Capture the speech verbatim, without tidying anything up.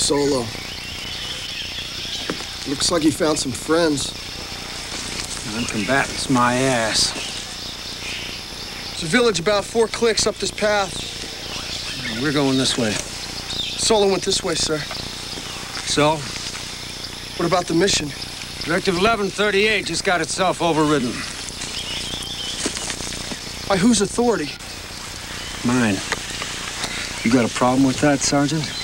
Solo. Looks like he found some friends. Non-combatants, my ass. There's a village about four clicks up this path. We're going this way. Solo went this way, sir. So? What about the mission? Directive eleven thirty-eight just got itself overridden. By whose authority? Mine. You got a problem with that, Sergeant?